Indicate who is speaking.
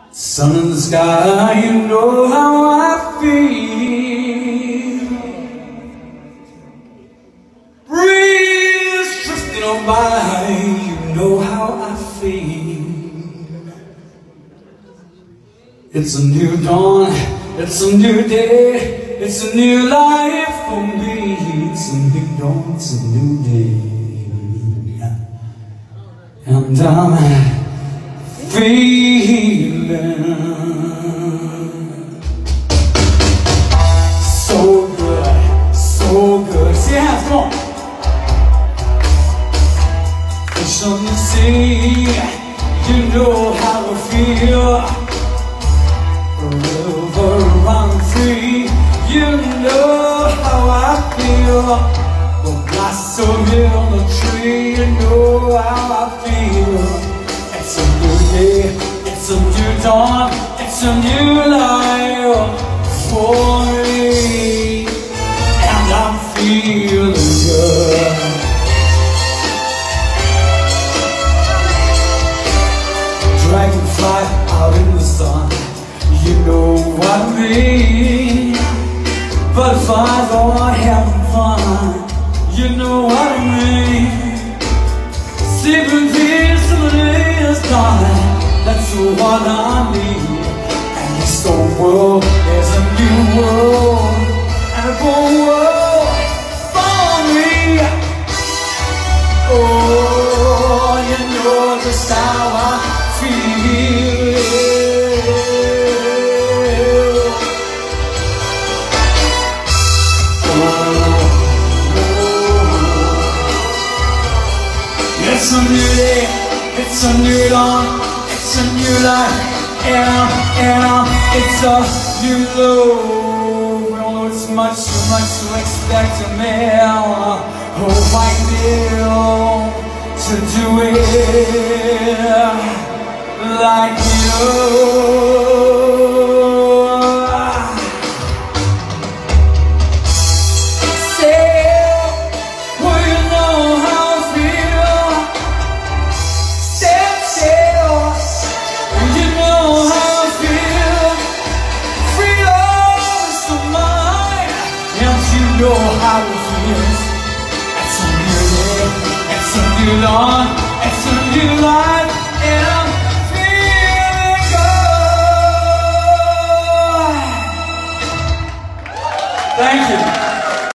Speaker 1: Sun in the sky, you know how I feel. Breeze drifting on by, you know how I feel. It's a new dawn, it's a new day, it's a new life for me. It's a new dawn, it's a new day, and I'm feeling so good, so good. See your hands, come on. Fish on the sea, you know how I feel. River run free, you know how I feel. The blossom here on the tree, you know how I feel. It's a new day, it's a new dawn, it's a new life for me, and I'm feeling good. Dragonfly out in the sun, you know what I mean. Butterflies are having fun, you know what I mean. Sleeping peacefully is done, that's what I need. And this old world is a new world, and a whole world for me. Oh, you know just how I feel. It's a new day, it's a new dawn, it's a new life, and it's a new low. We all know it's much too much to expect a man, oh my dear, to do it like you. You know how it feels. It's a new day, it's a new dawn, it's a new life, and I'm feeling good. Thank you.